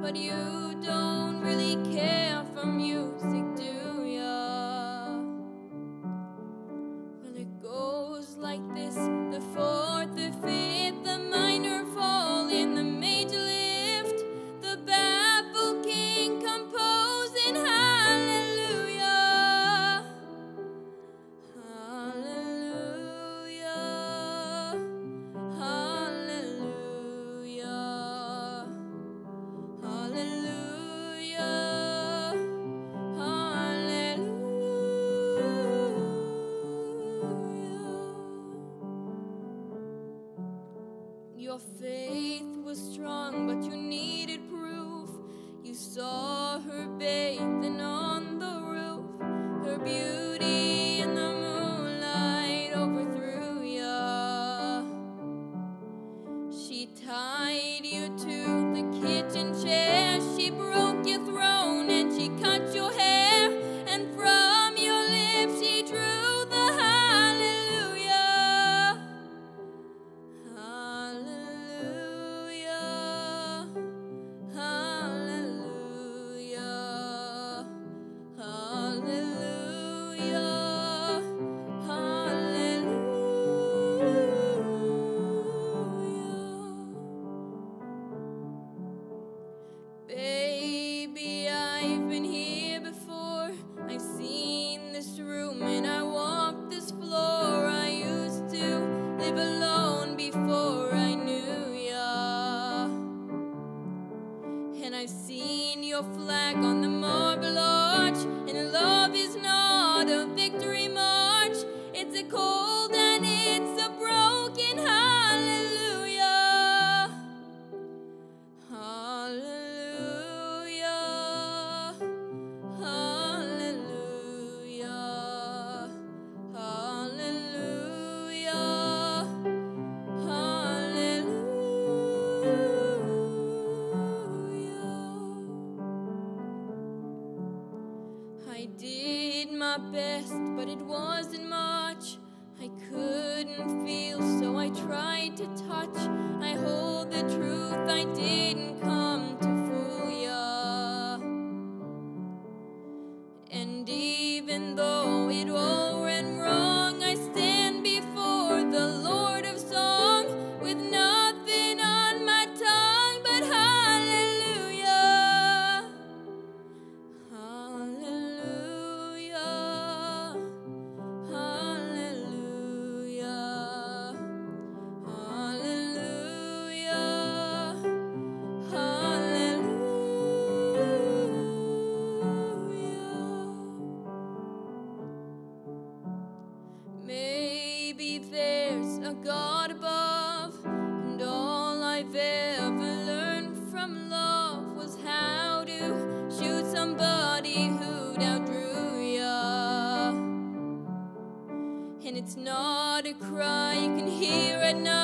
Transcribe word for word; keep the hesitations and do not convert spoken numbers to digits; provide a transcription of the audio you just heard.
but you don't really care for music, do ya? Well, it goes like this: the fourth, the fifth, the minor fall in the major lift, the baffled king composing hallelujah, hallelujah, hallelujah, hallelujah, hallelujah. Your faith was strong, but you needed proof. You saw her bathing on the roof. Her beauty in the moonlight overthrew ya. She tied you to the kitchen chair. She broke your throne and she cut your hair. And from your lips she drew the hallelujah. Hallelujah, hallelujah, hallelujah, hallelujah. Baby, I've been here before. I've seen this room and I walked this floor. I used to live alone before I knew ya. And I've seen your flag on the marble arch. And love is not a victory march. It's a cold and it's a broken hallelujah. Hallelujah, hallelujah, hallelujah, hallelujah. I did my best, but it wasn't much. I couldn't feel, so I tried to touch. I hold the truth, I didn't come to fool ya. And even though it all went wrong, I stand before the Lord of Song with nothing on my tongue but hallelujah, hallelujah, hallelujah, hallelujah, hallelujah. Maybe there's a God above, and all I've ever learned from love was how to shoot somebody who'd outdrew ya. And it's not a cry you can hear at night.